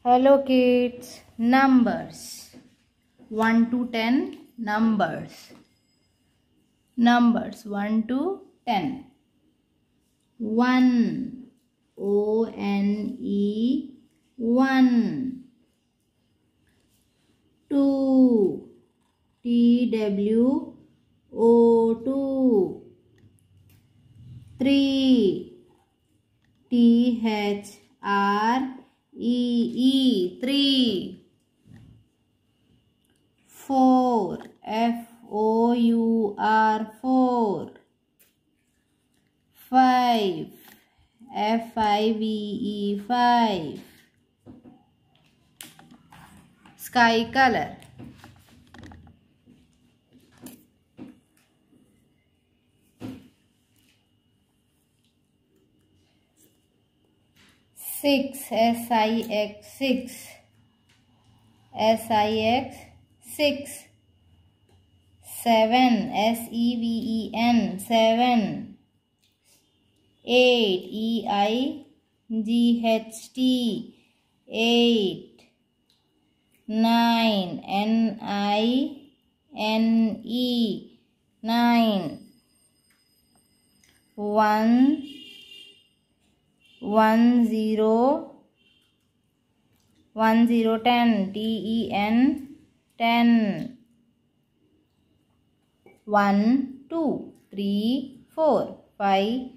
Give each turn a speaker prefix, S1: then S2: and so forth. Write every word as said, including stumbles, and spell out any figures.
S1: Hello kids, numbers one to ten numbers. Numbers one to ten. one O N E one. two T W O two. three T H R E E three. four F O U R four. five F I V E five. Sky color. six S I X six. S I X six. seven S E V E N seven. eight E I G H T eight. nine N I N E nine. one one zero one zero ten T E N ten. one two three four five